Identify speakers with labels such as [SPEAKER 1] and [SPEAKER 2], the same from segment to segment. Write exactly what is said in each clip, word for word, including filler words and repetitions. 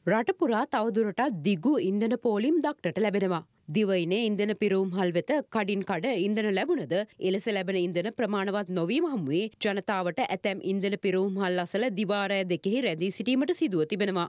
[SPEAKER 1] රට පුරා තවදුරටත් දිගු ඉන්ධන පෝලිම් දක්නට ලැබෙනවා. දිවයිනේ ඉන්ධන පිරවුම්හල් වෙත කඩින් කඩ ඉන්ධන ලැබුණද එලෙස ලැබෙන ඉන්ධන ප්‍රමාණවත් නොවීම හමුවේ ජනතාවට ඇතැම් ඉන්ධන පිරවුම්හල් අසල දිවාරය දෙකෙහි රැඳී සිටීමට සිදුව තිබෙනවා.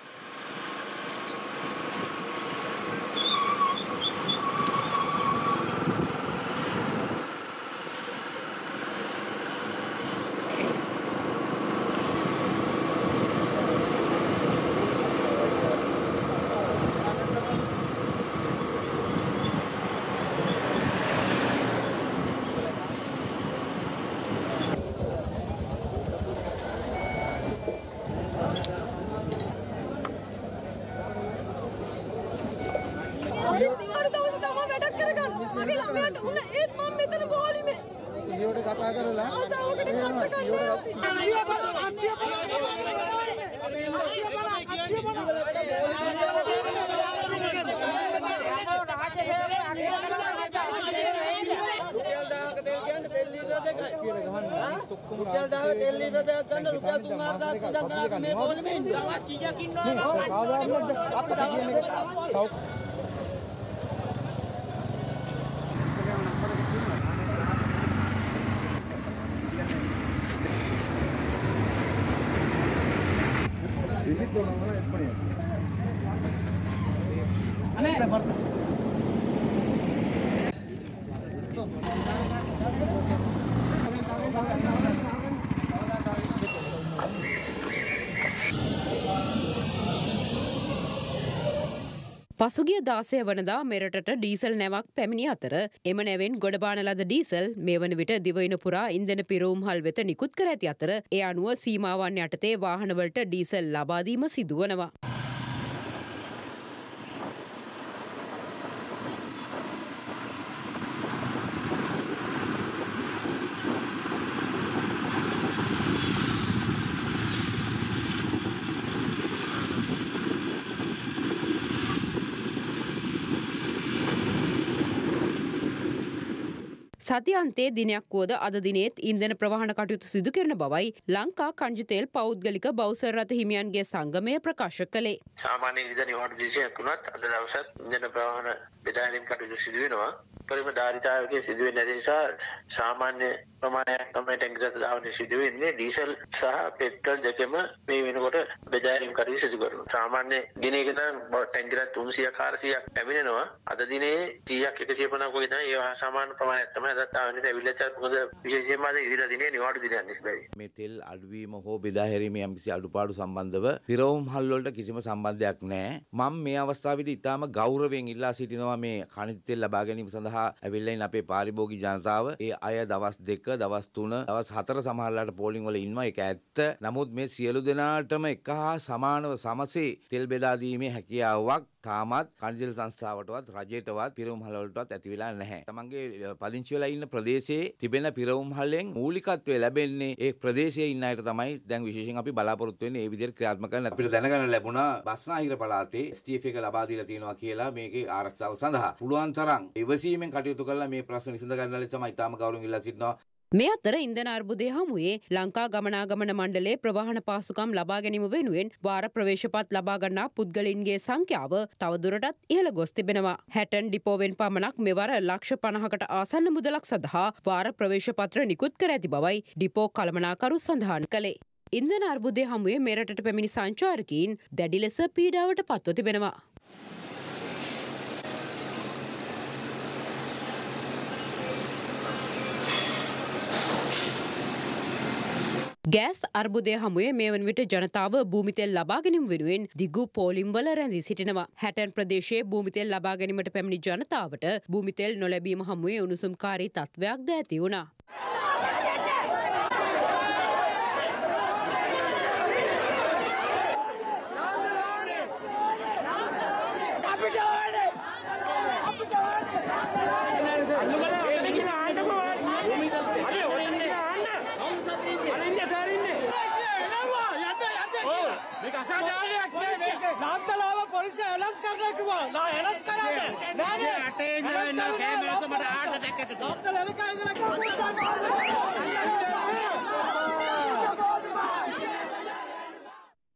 [SPEAKER 1] පසුගිය දාසය වනදා මෙරටට ඩීසල් නැවක් පැමිණි අතර එම නැවෙන් ගොඩබාන ලද ඩීසල් මේ වන විට දිවයින පුරා ඉන්ධන පිරවුම්හල් වෙත නිකුත් කර ඇති අතර ඒ අනුව සීමාවන් යටතේ වාහනවලට ඩීසල් ලබා දීම සිදුවනවා. සතියන්තයේ දිනයක් වුවද අද දිනේත් ඉන්ධන ප්‍රවාහන කටයුතු සිදු කරන බවයි ලංකා කංජු තෙල් පෞද්ගලික බෞසර් රථ හිමියන්ගේ සංගමය ප්‍රකාශ කළේ.
[SPEAKER 2] සාමාන්‍ය ඉන්ධන නිවාඩු විශේෂයක් වුණත් අද දවසත් ඉන්ධන ප්‍රවාහන බෙදා ගැනීම කටයුතු සිදු වෙනවා. පරිම ධාරිතාවකයේ සිදු වෙන නිසා සාමාන්‍ය ප්‍රමාණයක් තමයි ටැංකියට දාන්නේ සිදු වෙන්නේ. ඩීසල් සහ පෙට්‍රල් දෙකම මේ වෙනකොට බෙදා ගැනීම කටයුතු සිදු කරනවා. සාමාන්‍ය දිනයකට ටැංකියට තුන්සියයක් හාරසියයක් පැමිණෙනවා. අද දිනේ සීයක් එකසිය පනහක් වගේ තමයි ඒ සාමාන්‍ය ප්‍රමාණයක් තමයි අදත් ආවන්නේ. ඇවිල්ලා චාත් මොකද විශේෂයෙන්ම අද ඉරිදා දිනේ නිවාඩු දිනයක් නිසා.
[SPEAKER 3] මේ තෙල් අඩුවීම හෝ බෙදා හැරීමේ යම්කිසි අඩුපාඩු සම්බන්ධව පිරවුම්හල් වලට කිසිම සම්බන්ධයක් නැහැ. මම මේ අවස්ථාවේදී ඉතාම ගෞරවයෙන් ඉල්ලා සිටිනවා මේ කනිජ තෙල් ලබා ගැනීම සඳහා ඇවිල්ලා ඉන්න අපේ පාරිභෝගික ජනතාව. ඒ අය දවස් දෙක, දවස් තුන, දවස් හතර සමහරලාට පෝලිං වල ඉන්නවා. ඒක ඇත්ත. නමුත් මේ සියලු දෙනාටම එක හා සමානව සමසේ තෙල් බෙදා දීමේ හැකියාවක් තාමත් කනිජ තෙල් සංස්ථාවටවත් රජයටවත් පිරවුම්හල් වලටවත් ඇති වෙලා නැහැ. තමන්ගේ පදිංචි වෙලා ඉන්න ප්‍රදේශයේ තිබෙන පිරවුම්හලෙන් මූලිකත්වය ලැබෙන්නේ ඒ ප්‍රදේශයේ ඉන්න අයට තමයි. දැන් විශේෂයෙන් අපි බලාපොරොත්තු වෙන්නේ මේ විදිහට ක්‍රියාත්මක කරන්න. අපිට දැනගන්න ලැබුණා බස්නාහිර පළාතේ එස් ටී එෆ් එක ලබා දීලා තියෙනවා කියලා මේකේ ආරක්ෂාව සඳහා. පුළුවන් තරම් ඉවසීමෙන් කටයුතු කරලා මේ ප්‍රශ්න විසඳ ගන්න ලෙස තමයි ඉතාම ගෞරවයෙන් ඉල්ලා සිටිනවා.
[SPEAKER 1] මේ අතර ඉන්ධන අර්බුදය හමුවේ ලංකා ගමනාගමන මණ්ඩලයේ ප්‍රවාහන පහසුකම් ලබා ගැනීම වෙනුවෙන් වාර ප්‍රවේශපත් ලබා ගන්නා පුද්ගලයින්ගේ සංඛ්‍යාව තවදුරටත් ඉහළ ගොස් තිබෙනවා. හැටන් ඩිපෝවෙන් පමණක් මෙවර ලක්ෂ පනහකට ආසන්න මුදලක් සඳහා වාර ප්‍රවේශපත්‍ර නිකුත් කර ඇති බවයි ඩිපෝ කළමනාකරු සඳහන් කළේ. ඉන්ධන අර්බුදය හමුවේ මෙරටට පැමිණි සංචාරකීන් දැඩි ලෙස පීඩාවට පත්ව තිබෙනවා. ගෑස් අර්බුදය හමුවේ මේ වන විට ජනතාව භූමිතෙල් ලබා ගැනීම වෙනුවෙන් දිගු පෝලිම්වල රැඳී සිටිනවා. හැටන් ප්‍රදේශයේ භූමිතෙල් ලබා ගැනීමට පැමිණි ජනතාවට භූමිතෙල් නොලැබීම හමුවේ උණුසුම්කාරී තත්ත්වයක්ද ඇති වුණා.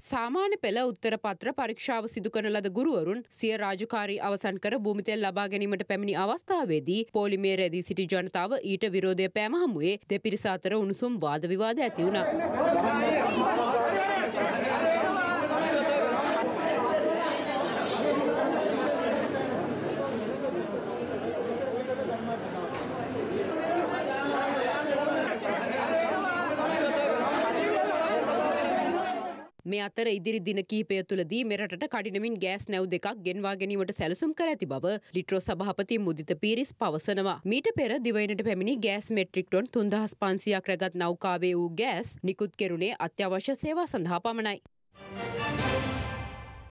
[SPEAKER 1] සාමාන්‍ය පෙළ උත්තර පත්‍ර පරීක්ෂාව සිදු කරන ලද ගුරුවරුන් සිය රාජකාරී අවසන් කර භූමිතෙල් ලබා ගැනීමට පැමිණි අවස්ථාවේදී පොලිමේ රැඳී සිටි ජනතාව ඊට විරෝධය පෑම හමුවේ දෙපිරිස අතර උණුසුම් වාද විවාද ඇති වුණා. මේ අතර ඉදිරි දින කිහිපය තුළදී මෙරටට කඩිනමින් ගෑස් නැව් දෙකක් ගෙන්වා ගැනීමට සැලසුම් කර ඇති බව ලිට්‍රෝ සභාපති මුදිත පීරිස් පවසනවා. මීට පෙර දිවයිනට පැමිණි ගෑස් මෙට්‍රික් ටොන් තුන්දහස් පන්සියයක් රැගත් නෞකාවේ වූ ගෑස් නිකුත් කෙරුණේ අත්‍යවශ්‍ය සේවා සඳහා පමණයි.